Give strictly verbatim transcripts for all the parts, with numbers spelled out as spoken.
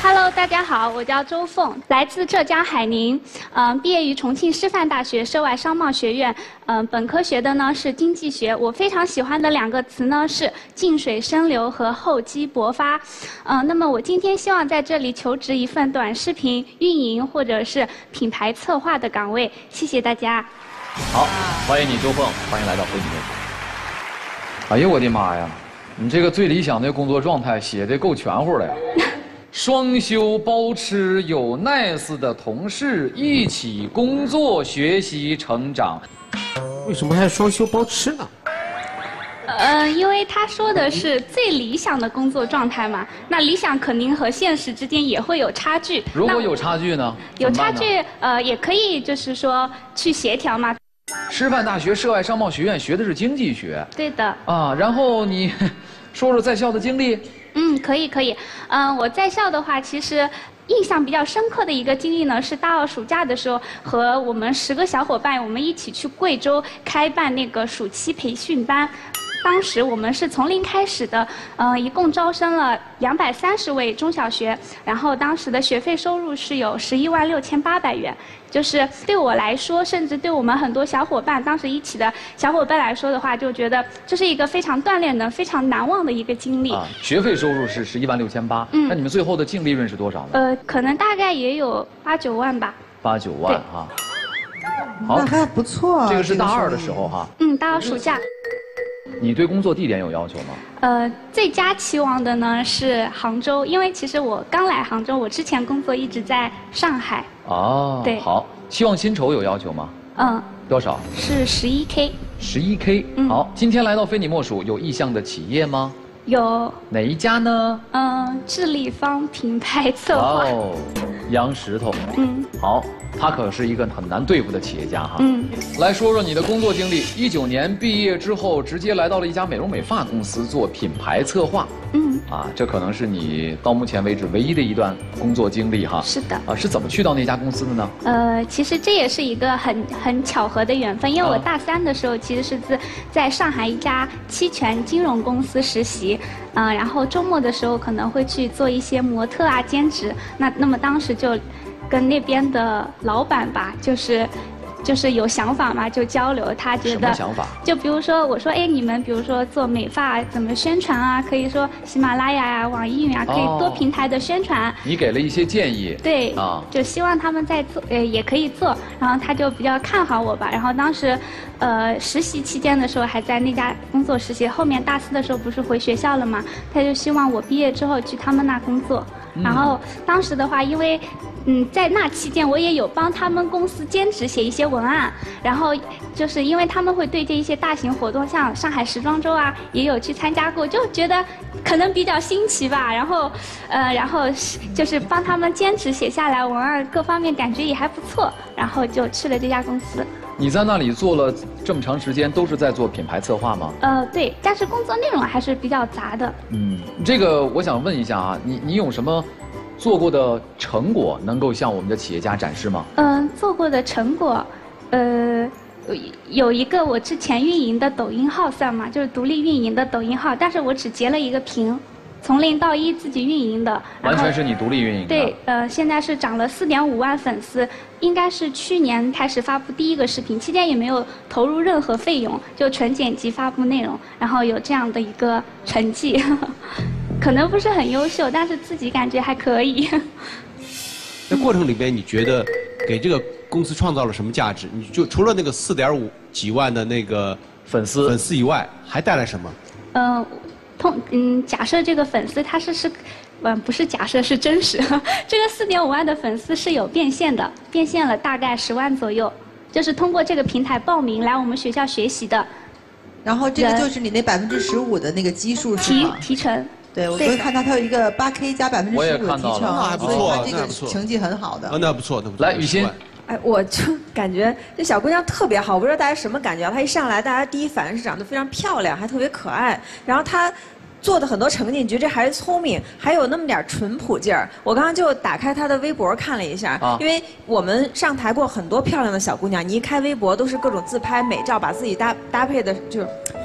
Hello， 大家好，我叫周凤，来自浙江海宁，嗯、呃，毕业于重庆师范大学涉外商贸学院，嗯、呃，本科学的呢是经济学。我非常喜欢的两个词呢是静水深流和厚积薄发。嗯、呃，那么我今天希望在这里求职一份短视频运营或者是品牌策划的岗位，谢谢大家。 好，欢迎你周凤，欢迎来到非你莫属。哎呦我的妈呀，你这个最理想的工作状态写的够全乎的呀！双休包吃，有 nice 的同事一起工作、学习、成长。 为什么还双休包吃呢？ 呃，因为他说的是最理想的工作状态嘛，那理想肯定和现实之间也会有差距。 如果有差距呢？ 有差距，呃，也可以就是说去协调嘛。 师范大学涉外商贸学院学的是经济学。 对的。 啊，然后你说说在校的经历。 嗯，可以可以。嗯、呃，我在校的话，其实印象比较深刻的一个经历呢，是大二暑假的时候，和我们十个小伙伴，我们一起去贵州开办那个暑期培训班。当时我们是从零开始的，呃，一共招生了两百三十位中小学，然后当时的学费收入是有十一万六千八百元。就是对我来说，甚至对我们很多小伙伴，当时一起的小伙伴来说的话，就觉得这是一个非常锻炼的、非常难忘的一个经历。 啊，学费收入是十一万六千八，嗯，那你们最后的净利润是多少呢？ 呃，可能大概也有八九万吧。 八九万啊， 好，那还不错。 这个是大二的时候哈。 嗯，大二暑假。 你对工作地点有要求吗？ 呃，最佳期望的呢是杭州，因为其实我刚来杭州，我之前工作一直在上海。 哦，对，好，期望薪酬有要求吗？嗯，多少？ 是十一 K。 十一 K， 嗯，好，今天来到非你莫属，有意向的企业吗？ 有。 哪一家呢？ 嗯，智立方品牌策划。 哦，杨石头。嗯，好，他可是一个很难对付的企业家哈。嗯，来说说你的工作经历。一九年毕业之后，直接来到了一家美容美发公司做品牌策划。嗯，啊，这可能是你到目前为止唯一的一段工作经历哈。 是的。啊， 是怎么去到那家公司的呢？ 呃，其实这也是一个很很巧合的缘分，因为我大三的时候其实是在在上海一家期权金融公司实习，嗯、呃，然后周末的时候可能会去做一些模特啊兼职。那那么当时就跟那边的老板吧，就是。就是有想法嘛，就交流。他觉得， 什么想法？ 就比如说，我说，哎，你们比如说做美发怎么宣传啊？可以说喜马拉雅呀、啊、网易云啊，可以多平台的宣传。哦、 你给了一些建议。 对啊，就希望他们在做，呃，也可以做。然后他就比较看好我吧。然后当时，呃，实习期间的时候还在那家工作实习，后面大四的时候不是回学校了嘛？他就希望我毕业之后去他们那工作。嗯、然后当时的话，因为。嗯，在那期间我也有帮他们公司兼职写一些文案，然后就是因为他们会对这一些大型活动，像上海时装周啊，也有去参加过，就觉得可能比较新奇吧。然后，呃，然后就是帮他们兼职写下来文案，各方面感觉也还不错，然后就去了这家公司。 你在那里做了这么长时间，都是在做品牌策划吗？ 呃，对，但是工作内容还是比较杂的。 嗯，这个我想问一下啊，你你有什么？做过的成果能够向我们的企业家展示吗？ 嗯，做过的成果，呃，有一个我之前运营的抖音号算嘛，就是独立运营的抖音号，但是我只截了一个屏，从零到一自己运营的。 完全是你独立运营的？ 对，呃，现在是涨了四点五万粉丝，应该是去年开始发布第一个视频，期间也没有投入任何费用，就纯剪辑发布内容，然后有这样的一个成绩。可能不是很优秀，但是自己感觉还可以。 在过程里边，你觉得给这个公司创造了什么价值？你就除了那个四点五几万的那个粉丝粉丝以外，还带来什么？ 嗯、呃，通嗯，假设这个粉丝他是是，嗯，不是假设是真实，这个四点五万的粉丝是有变现的，变现了大概十万左右，就是通过这个平台报名来我们学校学习的。 然后这个就是你那百分之十五的那个基数是吗？ 提提成。 对，我昨天看到它有一个八 K 加百分之十五的提成， 那还不错， 这个成绩很好的。 啊，那不错，那不错。 来，雨欣， 哎，我就感觉这小姑娘特别好，我不知道大家什么感觉。她一上来，大家第一反应是长得非常漂亮，还特别可爱。然后她做的很多成绩，你觉得这孩子聪明，还有那么点淳朴劲儿。我刚刚就打开她的微博看了一下，啊、因为我们上台过很多漂亮的小姑娘，你一开微博都是各种自拍美照，把自己搭搭配的就是。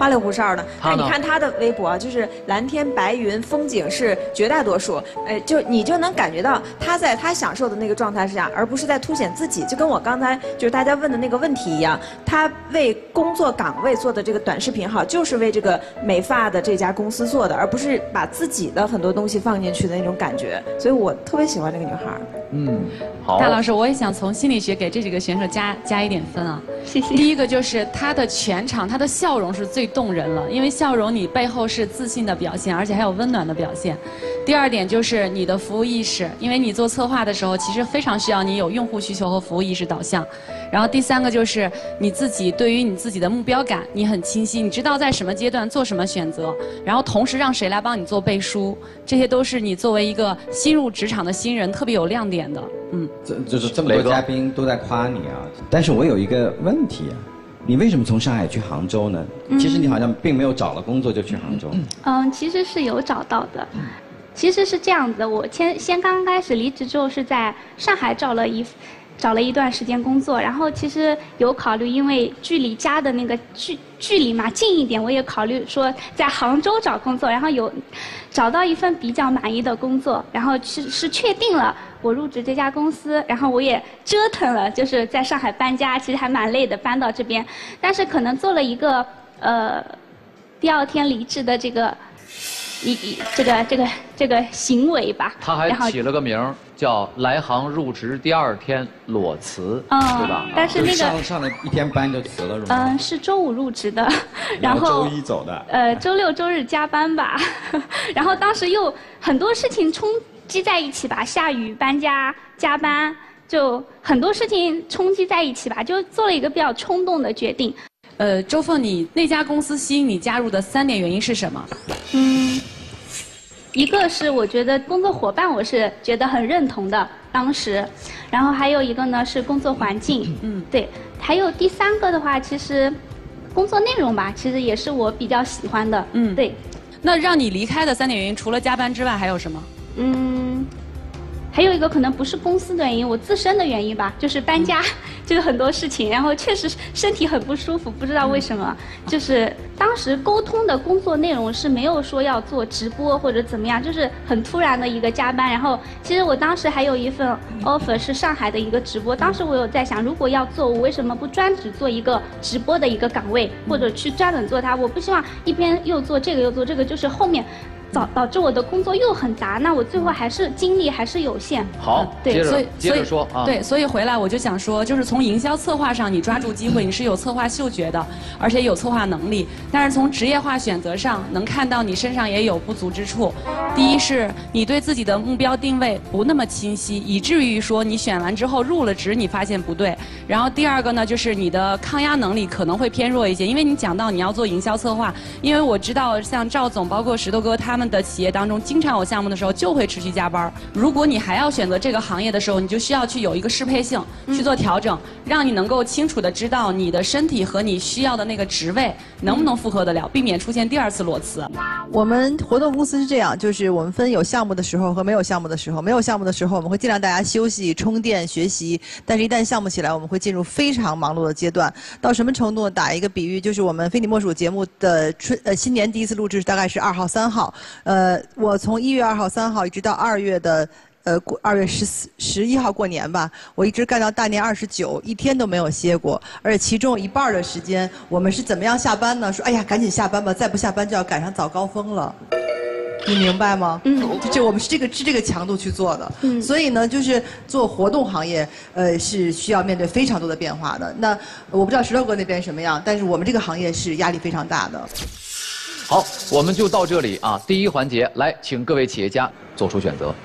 花里胡哨的。但是你看他的微博，就是蓝天白云，风景是绝大多数。呃，就你就能感觉到他在他享受的那个状态下，而不是在凸显自己。就跟我刚才就是大家问的那个问题一样，他为工作岗位做的这个短视频好，就是为这个美发的这家公司做的，而不是把自己的很多东西放进去的那种感觉。所以我特别喜欢这个女孩。 嗯，好。 大老师，我也想从心理学给这几个选手加加一点分啊。 谢谢。 第一个就是她的全场，她的笑容是最动人了，因为笑容你背后是自信的表现，而且还有温暖的表现。第二点就是你的服务意识，因为你做策划的时候，其实非常需要你有用户需求和服务意识导向。然后第三个就是你自己对于你自己的目标感，你很清晰，你知道在什么阶段做什么选择，然后同时让谁来帮你做背书，这些都是你作为一个新入职场的新人特别有亮点的。嗯， 这就是这么多嘉宾都在夸你啊，但是我有一个问题啊。你为什么从上海去杭州呢？嗯、其实你好像并没有找了工作就去杭州。 嗯，其实是有找到的。其实是这样子，我先先刚开始离职之后是在上海找了一找了一段时间工作，然后其实有考虑，因为距离家的那个距距离嘛近一点，我也考虑说在杭州找工作，然后有找到一份比较满意的工作，然后是是确定了我入职这家公司，然后我也折腾了，就是在上海搬家，其实还蛮累的，搬到这边，但是可能做了一个呃第二天离职的这个一一这个这个这个行为吧。 他还起了个名儿叫“来杭入职第二天裸辞”， 嗯， 对吧？ 但是那个上上了一天班就辞了，是吗？ 嗯，是周五入职的，然后周一走的。 呃，周六周日加班吧，然后当时又很多事情冲击在一起吧，下雨、搬家、加班，就很多事情冲击在一起吧，就做了一个比较冲动的决定。 呃，周凤，你那家公司吸引你加入的三点原因是什么？ 嗯，一个是我觉得工作伙伴我是觉得很认同的，当时，然后还有一个呢是工作环境，嗯，对，还有第三个的话，其实工作内容吧，其实也是我比较喜欢的，嗯，对。 那让你离开的三点原因，除了加班之外，还有什么？ 嗯。还有一个可能不是公司的原因，我自身的原因吧，就是搬家，就是很多事情，然后确实身体很不舒服，不知道为什么。就是当时沟通的工作内容是没有说要做直播或者怎么样，就是很突然的一个加班。然后其实我当时还有一份 offer 是上海的一个直播，当时我有在想，如果要做，我为什么不专职做一个直播的一个岗位，或者去专门做它？我不希望一边又做这个又做这个，就是后面。导导致我的工作又很杂，那我最后还是精力还是有限。 好， 对， 接着接着说啊。 对，所以回来我就想说，就是从营销策划上，你抓住机会，你是有策划嗅觉的，而且有策划能力。但是从职业化选择上，能看到你身上也有不足之处。第一是你对自己的目标定位不那么清晰，以至于说你选完之后入了职，你发现不对。然后第二个呢，就是你的抗压能力可能会偏弱一些，因为你讲到你要做营销策划，因为我知道像赵总，包括石头哥他们的企业当中，经常有项目的时候就会持续加班。如果你还要选择这个行业的时候，你就需要去有一个适配性，去做调整，让你能够清楚的知道你的身体和你需要的那个职位能不能负荷得了，避免出现第二次裸辞。 我们活动公司是这样，就是我们分有项目的时候和没有项目的时候。没有项目的时候，我们会尽量大家休息、充电、学习；但是一旦项目起来，我们会进入非常忙碌的阶段。到什么程度？打一个比喻，就是我们非你莫属节目的春呃新年第一次录制大概是二号、三号，呃。我从一月二号、三号一直到二月的，呃，过二月十四、十一号过年吧，我一直干到大年二十九，一天都没有歇过。而且其中一半的时间，我们是怎么样下班呢？说，哎呀，赶紧下班吧，再不下班就要赶上早高峰了。你明白吗？嗯，就我们是这个是这个强度去做的。嗯，所以呢，就是做活动行业，呃，是需要面对非常多的变化的。那我不知道石头哥那边什么样，但是我们这个行业是压力非常大的。 好，我们就到这里啊。第一环节，来，请各位企业家做出选择。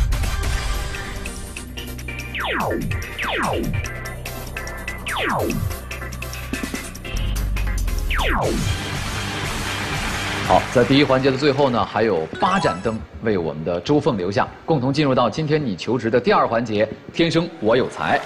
好，在第一环节的最后呢，还有八盏灯为我们的周凤留下，共同进入到今天你求职的第二环节——天生我有才。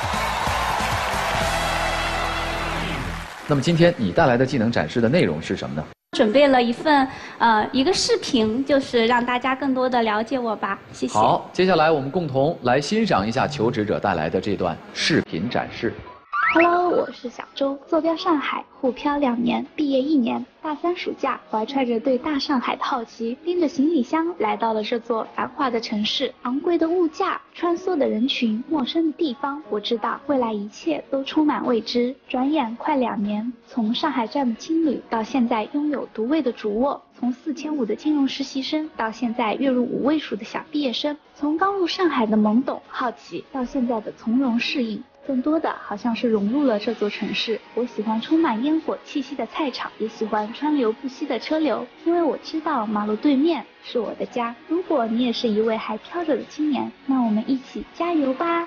那么今天你带来的技能展示的内容是什么呢？ 准备了一份呃一个视频，就是让大家更多的了解我吧。谢谢。 好，接下来我们共同来欣赏一下求职者带来的这段视频展示。 Hello， 我是小周，坐标上海，沪漂两年，毕业一年。大三暑假，怀揣着对大上海的好奇，拎着行李箱来到了这座繁华的城市。昂贵的物价，穿梭的人群，陌生的地方，我知道未来一切都充满未知。转眼快两年，从上海站的青旅到现在拥有独卫的主卧，从四千五的金融实习生到现在月入五位数的小毕业生，从刚入上海的懵懂好奇到现在的从容适应。更多的好像是融入了这座城市。我喜欢充满烟火气息的菜场，也喜欢川流不息的车流，因为我知道马路对面是我的家。如果你也是一位还飘着的青年，那我们一起加油吧。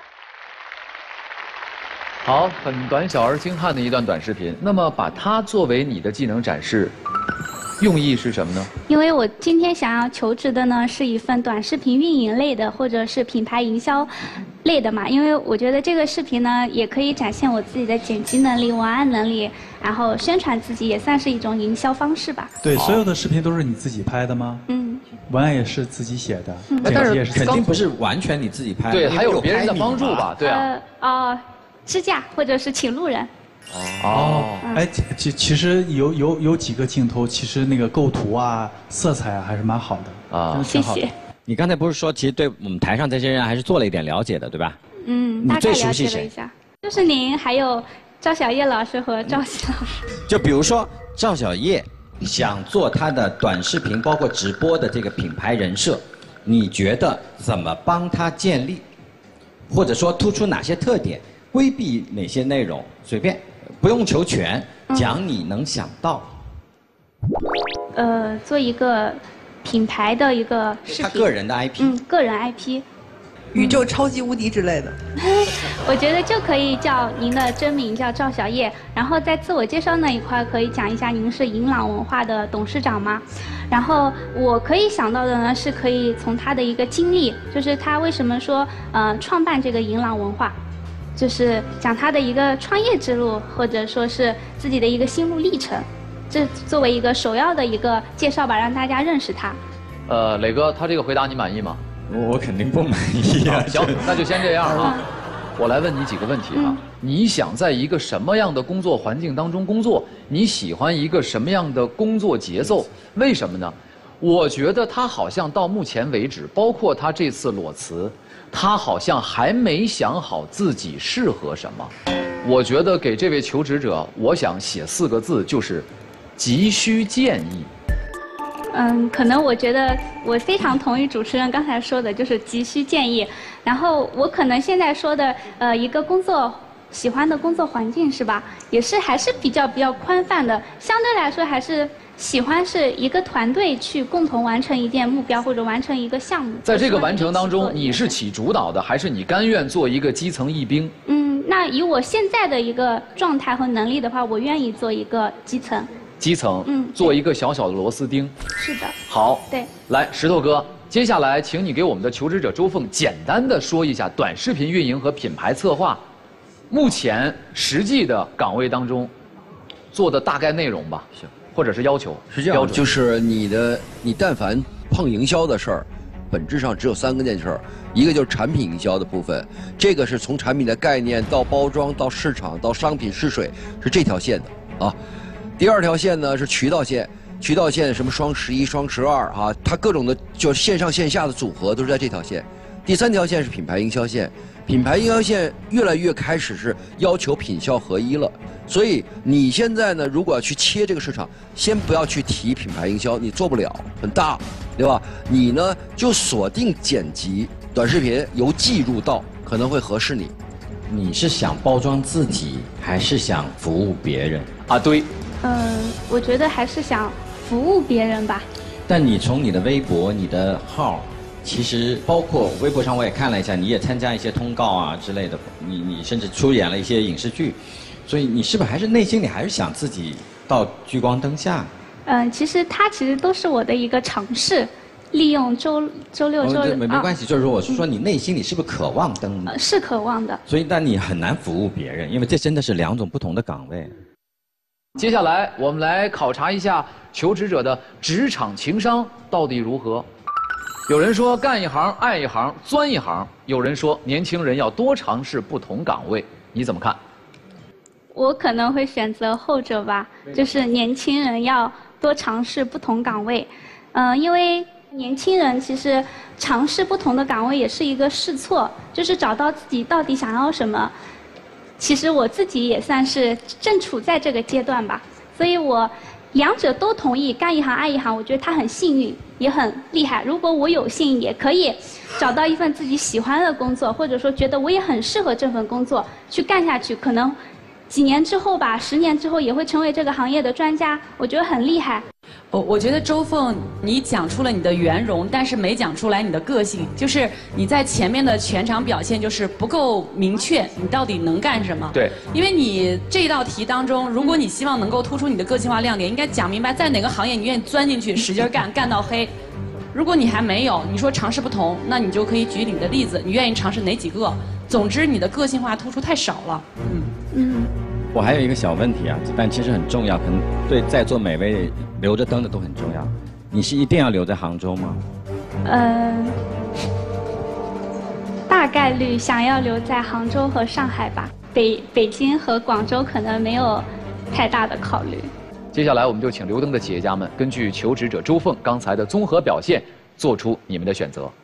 好，很短小而精悍的一段短视频。那么把它作为你的技能展示，用意是什么呢？ 因为我今天想要求职的呢，是一份短视频运营类的，或者是品牌营销类的嘛。因为我觉得这个视频呢，也可以展现我自己的剪辑能力、文案能力，然后宣传自己，也算是一种营销方式吧。 对，所有的视频都是你自己拍的吗？ 嗯。 文案也是自己写的， 嗯、 但是肯定不是完全你自己拍的， 对，还有别人的帮助吧？对啊。 呃哦，支架或者是请路人。 哦，哎，其其实有有有几个镜头，其实那个构图啊、色彩啊还是蛮好的啊， 谢谢。 你刚才不是说，其实对我们台上这些人还是做了一点了解的，对吧？ 嗯， 你最熟悉大概了解了一下，就是您，还有赵小叶老师和赵曦老师。 就比如说赵小叶想做他的短视频，包括直播的这个品牌人设，你觉得怎么帮他建立，或者说突出哪些特点，规避哪些内容，随便。不用求全，讲你能想到。 呃，做一个品牌的一个视频， 他个人的 I P， 嗯，个人 I P， 宇宙超级无敌之类的。 我觉得就可以叫您的真名叫赵小叶，然后在自我介绍那一块可以讲一下您是银朗文化的董事长吗？然后我可以想到的呢，是可以从他的一个经历，就是他为什么说呃创办这个银朗文化。就是讲他的一个创业之路，或者说是自己的一个心路历程，这作为一个首要的一个介绍吧，让大家认识他。 呃，磊哥，他这个回答你满意吗？ 我肯定不满意啊。 行，那就先这样啊。我来问你几个问题啊。嗯、你想在一个什么样的工作环境当中工作？你喜欢一个什么样的工作节奏？为什么呢？我觉得他好像到目前为止，包括他这次裸辞。他好像还没想好自己适合什么，我觉得给这位求职者，我想写四个字，就是急需建议。 嗯，可能我觉得我非常同意主持人刚才说的，就是急需建议。然后我可能现在说的，呃，一个工作喜欢的工作环境是吧，也是还是比较比较宽泛的，相对来说还是。喜欢是一个团队去共同完成一件目标或者完成一个项目。 在这个完成当中，你是起主导的，还是你甘愿做一个基层义兵？ 嗯，那以我现在的一个状态和能力的话，我愿意做一个基层。 基层，嗯，做一个小小的螺丝钉。 是的。 好， 对。 来，石头哥，接下来请你给我们的求职者周凤简单的说一下短视频运营和品牌策划，目前实际的岗位当中做的大概内容吧。行。或者是要求是这样，就是你的你但凡碰营销的事儿，本质上只有三个件事儿，一个就是产品营销的部分，这个是从产品的概念到包装到市场到商品试水，是这条线的啊。第二条线呢是渠道线，渠道线什么双十一、双十二啊，它各种的就线上线下的组合都是在这条线。第三条线是品牌营销线，品牌营销线越来越开始是要求品效合一了。所以你现在呢，如果要去切这个市场，先不要去提品牌营销，你做不了，很大，对吧？你呢就锁定剪辑、短视频，由技入道，可能会合适你。 你是想包装自己，还是想服务别人？ 啊，对。 嗯，我觉得还是想服务别人吧。 但你从你的微博、你的号，其实包括微博上我也看了一下，你也参加一些通告啊之类的，你你甚至出演了一些影视剧。所以你是不是还是内心里还是想自己到聚光灯下？ 嗯，其实它其实都是我的一个尝试，利用周周六周日、 哦、没没关系，就是说我是说你内心里是不是渴望灯呢？ 呃，是渴望的。 所以但你很难服务别人，因为这真的是两种不同的岗位。 接下来我们来考察一下求职者的职场情商到底如何。有人说干一行爱一行钻一行，有人说年轻人要多尝试不同岗位，你怎么看？ 我可能会选择后者吧，就是年轻人要多尝试不同岗位，嗯、呃，因为年轻人其实尝试不同的岗位也是一个试错，就是找到自己到底想要什么。其实我自己也算是正处在这个阶段吧，所以我两者都同意，干一行爱一行，我觉得他很幸运，也很厉害。如果我有幸也可以找到一份自己喜欢的工作，或者说觉得我也很适合这份工作去干下去，可能几年之后吧，十年之后也会成为这个行业的专家，我觉得很厉害。 我我觉得周凤，你讲出了你的圆融，但是没讲出来你的个性，就是你在前面的全场表现就是不够明确，你到底能干什么？ 对， 因为你这道题当中，如果你希望能够突出你的个性化亮点，应该讲明白在哪个行业你愿意钻进去使劲干，干到黑。如果你还没有，你说尝试不同，那你就可以举你的例子，你愿意尝试哪几个？总之，你的个性化突出太少了。嗯嗯。 我还有一个小问题啊，但其实很重要，可能对在座每位留着灯的都很重要。你是一定要留在杭州吗？ 呃，大概率想要留在杭州和上海吧，北北京和广州可能没有太大的考虑。 接下来我们就请留灯的企业家们根据求职者周凤刚才的综合表现，做出你们的选择。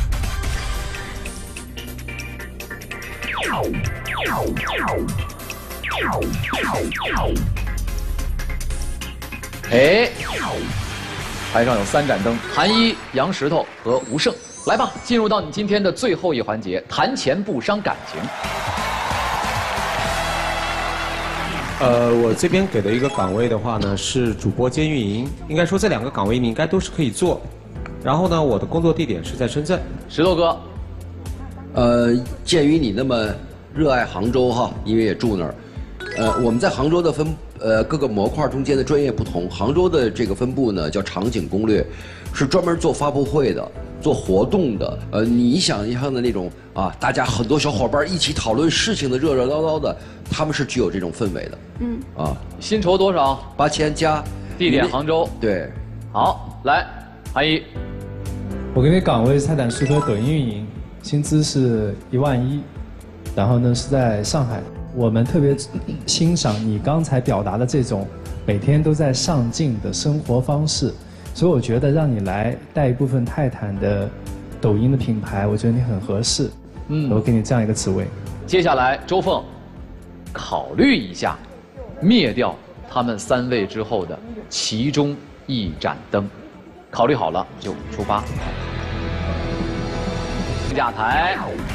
哎，台上有三盏灯，韩一、杨石头和吴胜，来吧，进入到你今天的最后一环节，谈钱不伤感情。 呃，我这边给的一个岗位的话呢，是主播兼运营，应该说这两个岗位你应该都是可以做。然后呢，我的工作地点是在深圳。 石头哥， 呃，鉴于你那么热爱杭州哈，因为也住那儿。呃，我们在杭州的分呃各个模块中间的专业不同，杭州的这个分部呢叫场景攻略，是专门做发布会的、做活动的。呃，你想象的那种啊，大家很多小伙伴一起讨论事情的热热闹闹的，他们是具有这种氛围的。 嗯。 啊， 薪酬多少？ 八千加。 地点杭州。 对。 好，来，韩一。 我给你岗位是泰坦舒克抖音运营，薪资是一万一，然后呢是在上海。我们特别欣赏你刚才表达的这种每天都在上进的生活方式，所以我觉得让你来带一部分泰坦的抖音的品牌，我觉得你很合适。嗯，我给你这样一个职位。 接下来，周凤，考虑一下，灭掉他们三位之后的其中一盏灯。考虑好了就出发。下台。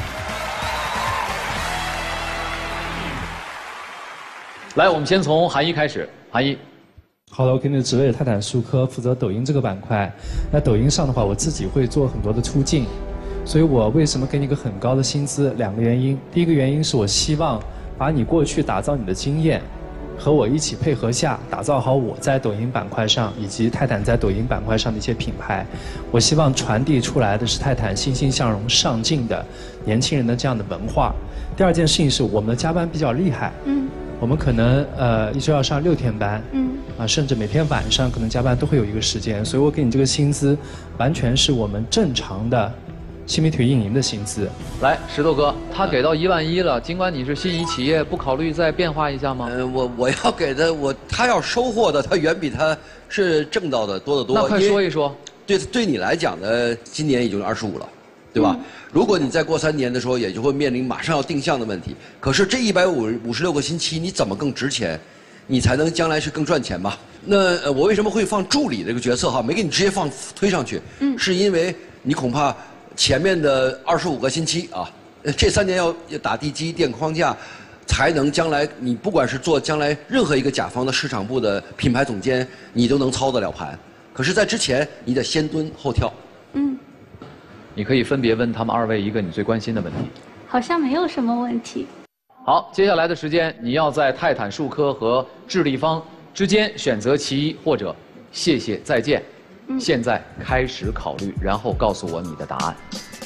来，我们先从韩一开始。韩一， 好了，我给你的职位是泰坦舒科，负责抖音这个板块。那抖音上的话，我自己会做很多的出镜，所以我为什么给你一个很高的薪资？两个原因。第一个原因是我希望把你过去打造你的经验，和我一起配合下，打造好我在抖音板块上以及泰坦在抖音板块上的一些品牌。我希望传递出来的是泰坦欣欣向荣、上进的年轻人的这样的文化。第二件事情是我们的加班比较厉害。嗯。我们可能呃一周要上六天班，嗯，啊，甚至每天晚上可能加班都会有一个时间，所以我给你这个薪资，完全是我们正常的新媒体运营的薪资。 来，石头哥，他给到一万一了，尽管你是心仪企业，不考虑再变化一下吗？ 呃，我我要给的，我他要收获的，他远比他是挣到的多得多。 那快说一说。 对，对你来讲呢，今年已经二十五了。对吧？嗯、如果你再过三年的时候，也就会面临马上要定向的问题。可是这一百五五十六个星期，你怎么更值钱？你才能将来是更赚钱嘛？那、呃、我为什么会放助理这个角色哈？没给你直接放推上去，嗯，是因为你恐怕前面的二十五个星期啊，这三年要打地基垫框架，才能将来你不管是做将来任何一个甲方的市场部的品牌总监，你都能操得了盘。可是，在之前你得先蹲后跳。嗯。 你可以分别问他们二位一个你最关心的问题。 好像没有什么问题。 好，接下来的时间你要在泰坦数科和智立方之间选择其一，或者谢谢再见。嗯、现在开始考虑，然后告诉我你的答案。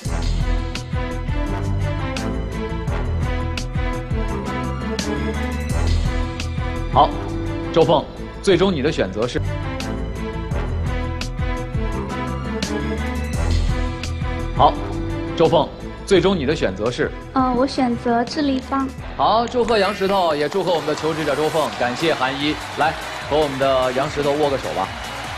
好，周凤，最终你的选择是。好，周凤， 最终你的选择是？ 嗯，我选择智立方。 好，祝贺杨石头，也祝贺我们的求职者周凤，感谢韩一，来和我们的杨石头握个手吧。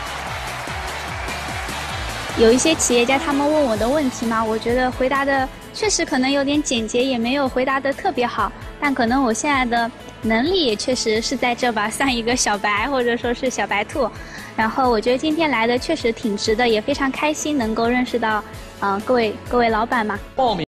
有一些企业家他们问我的问题嘛，我觉得回答的确实可能有点简洁，也没有回答的特别好，但可能我现在的能力也确实是在这吧，像一个小白或者说是小白兔。然后我觉得今天来的确实挺值的，也非常开心能够认识到，嗯、呃，各位各位老板嘛。 报名。